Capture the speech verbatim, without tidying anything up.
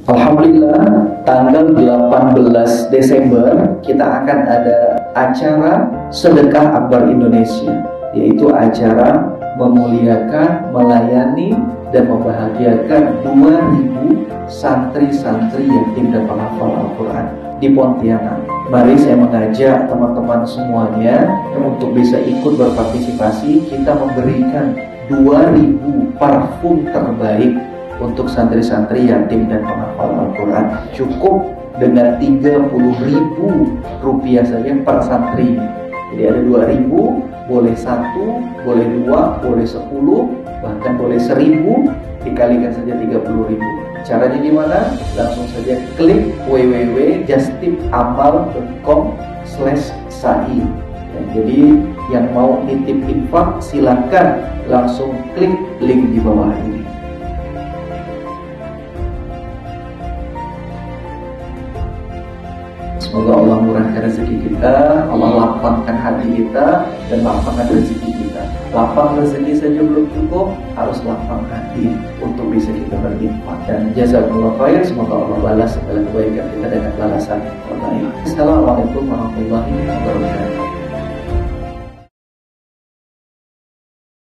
Alhamdulillah, tanggal delapan belas Desember kita akan ada acara Sedekah Akbar Indonesia, yaitu acara memuliakan, melayani, dan membahagiakan dua ribu santri-santri yatim dan penghafal Al-Quran di Pontianak. Mari saya mengajak teman-teman semuanya untuk bisa ikut berpartisipasi. Kita memberikan dua ribu parfum terbaik untuk santri-santri yatim dan penghafal Al-Quran. Cukup dengan tiga puluh ribu rupiah saja per santri. Jadi ada dua ribu, boleh satu, boleh dua, boleh sepuluh, bahkan boleh seribu, dikalikan saja tiga puluh ribu. Caranya gimana? Langsung saja klik w w w titik justipamal titik com slash sa'i. Jadi yang mau nitip infak silakan langsung klik link di bawah ini. Semoga Allah murahkan rezeki kita, Allah lapangkan hati kita, dan lapangkan rezeki kita. Lapang rezeki saja belum cukup, harus lapang hati untuk bisa kita berinfak. Dan jazakumullah khair, semoga Allah balas segala kebaikan kita dengan balasan terbaik. Assalamualaikum warahmatullahi wabarakatuh.